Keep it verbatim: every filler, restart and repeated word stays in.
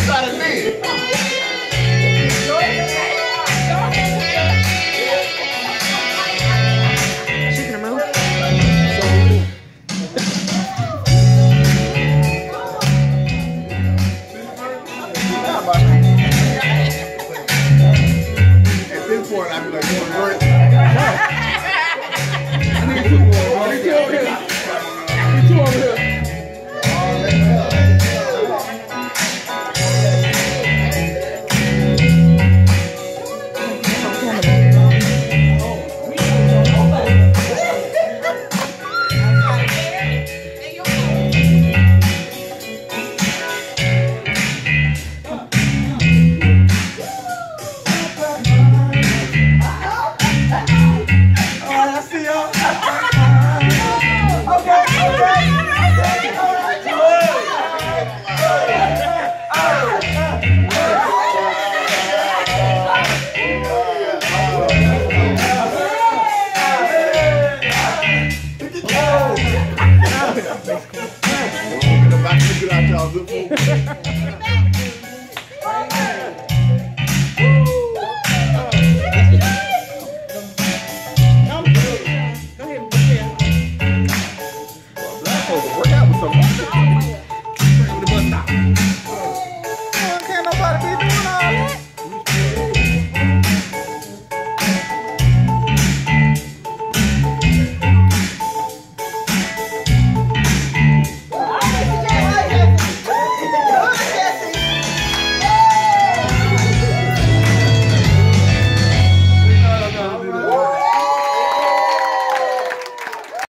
Got it big. She can move. At this point, I be like, you want to work? Back to the good out, y'all. Good food.